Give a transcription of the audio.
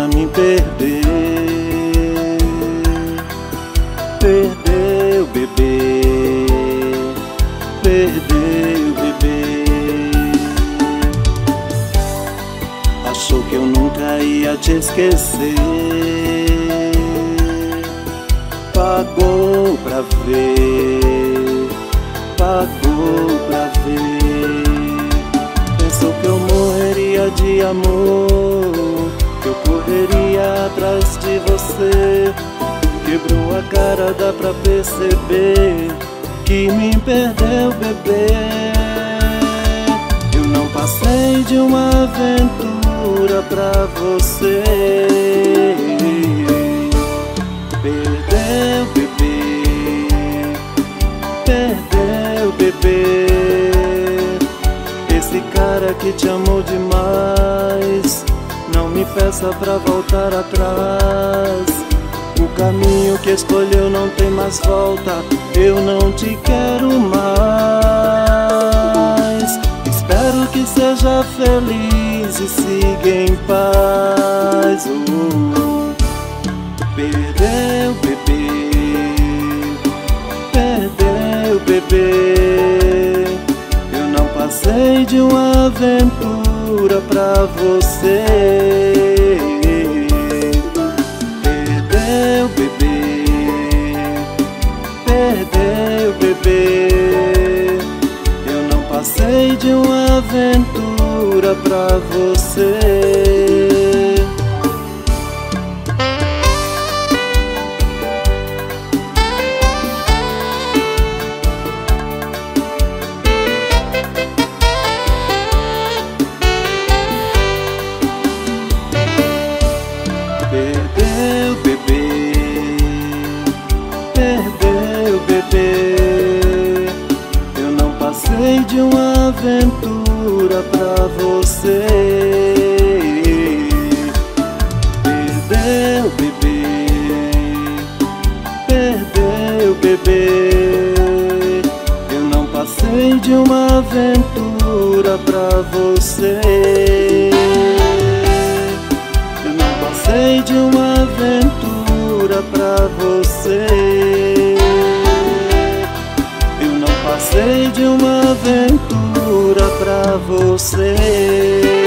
pra me perder. Perdeu, bebê, perdeu, bebê. Achou que eu nunca ia te esquecer. Pagou pra ver, pagou pra ver. Pensou que eu morreria de amor, que eu correria atrás de você. Quebrou a cara, dá pra perceber que me perdeu, bebê. Eu não passei de uma aventura pra você. Perdeu, bebê, perdeu, bebê. Esse cara que te amou demais, não me peça pra voltar atrás. O caminho que escolheu não tem mais volta. Eu não te quero mais. Espero que seja feliz e siga em paz. Perdeu, bebê, perdeu, bebê. Eu não passei de uma aventura pra você. Perdeu, bebê, perdeu, bebê. Eu não passei de uma aventura pra você. Perdeu, bebê, perdeu, bebê. Eu não passei de uma aventura pra você. Perdeu, bebê, perdeu, bebê. Eu não passei de uma aventura pra você. Passei de uma aventura pra você. Eu não passei de uma aventura pra você.